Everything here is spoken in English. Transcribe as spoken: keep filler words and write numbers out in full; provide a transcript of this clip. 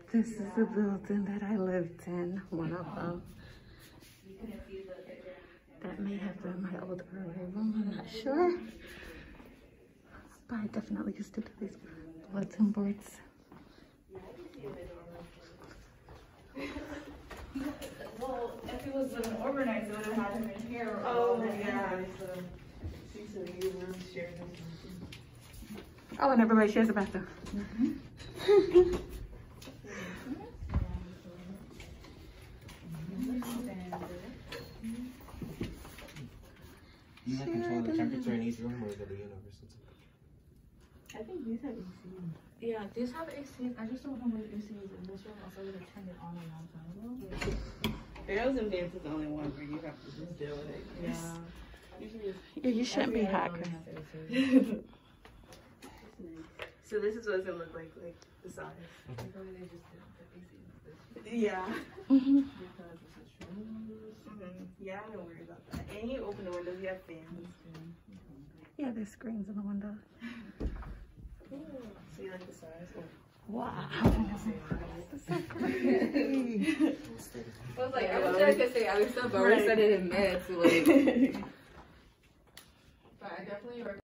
This is the building that I lived in, one of them. That may have been my old early room, I'm not sure. But I definitely used to do these bulletin boards. Well, if it was an overnight, they would have had him in here. Oh, yeah. So, you room shared. Oh, and everybody shares a bathroom. Mm-hmm. Do you like control the temperature in each room, or is it a universal? I think these have A C. Yeah, these have A Cs. I just don't know what A C is in this room. Also, they turned it on a long time ago. Girls and dance is the only one where you have to just deal with it. Yeah. Usually Yeah, you shouldn't be hot. it's So this is what it's gonna look like, like the size. Yeah. Mm-hmm. Mm-hmm. Yeah, I don't worry about that. And you open the windows, you have fans. Yeah, there's screens in the window. Cool. So you like the size? Wow. That's so crazy. I was like, I was just gonna say, I was so, but we said it in med, so like.